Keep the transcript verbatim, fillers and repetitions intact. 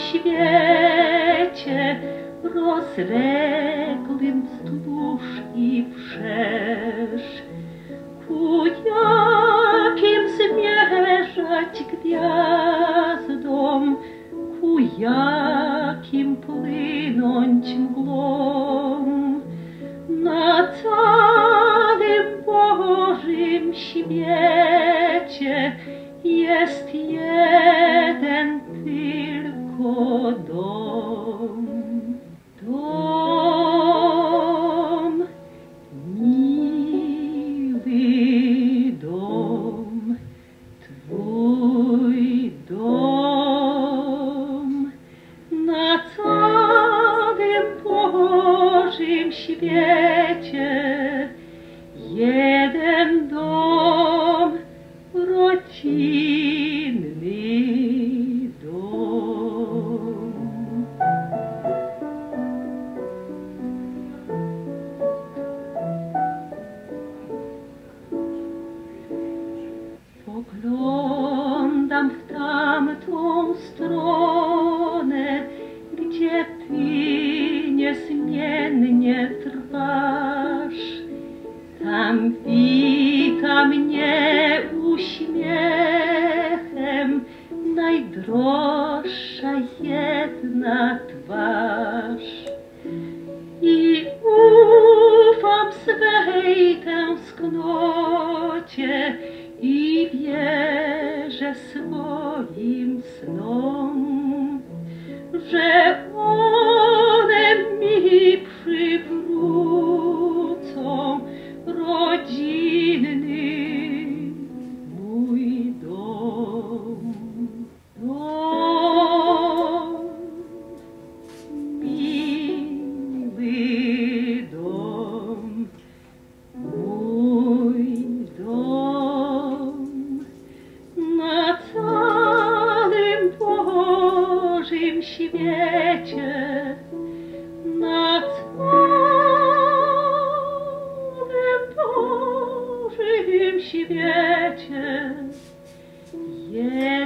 świecie rozleglym wzdłuż i wszerz, ku jakim zmierzać gwiazdom, ku jakim płynąć mglom. Na całym Bożym świecie jest jeden tylko dom. Dom, miły dom, Twój dom. Na całym Bożym świecie jeden dom, rodzinny dom. Poglądam w tamtą stronę, gdzie Ty niezmiennie trwasz. Tam wita mnie uśmiechem najdroższa jedna twarz. I ufam swej tęsknocie i wierzę swoim snom, że one mi przywrócą rodzinny mój dom. Dom, miły dom, mój dom. Na całym Bożym świecie, na całym Bożym świecie jest